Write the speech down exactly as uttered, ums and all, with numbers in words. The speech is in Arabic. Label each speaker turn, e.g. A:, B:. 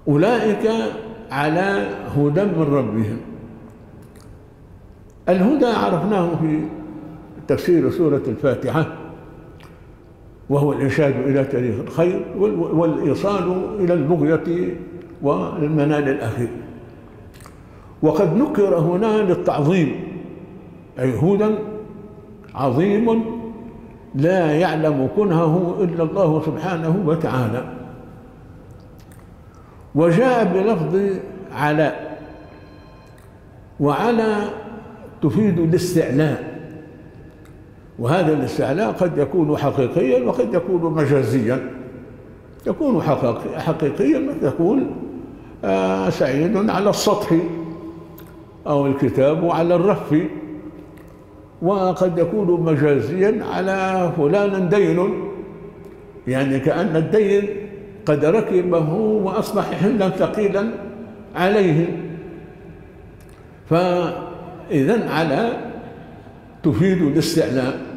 A: أولئك على هدى من ربهم. الهدى عرفناه في تفسير سورة الفاتحة، وهو الإرشاد إلى طريق الخير والإيصال إلى البغية والمنال الأخير. وقد نكر هنا للتعظيم، أي هدى عظيم لا يعلم كنهه إلا الله سبحانه وتعالى. وجاء بلفظ على، وعلى تفيد الاستعلاء، وهذا الاستعلاء قد يكون حقيقيا وقد يكون مجازيا. يكون حقيقيا مثل تقول آه سعيد على السطح، أو الكتاب على الرف. وقد يكون مجازيا على فلان دين، يعني كأن الدين قد ركبه وأصبح حملا ثقيلا عليه. فإذن على تفيد الاستعلاء.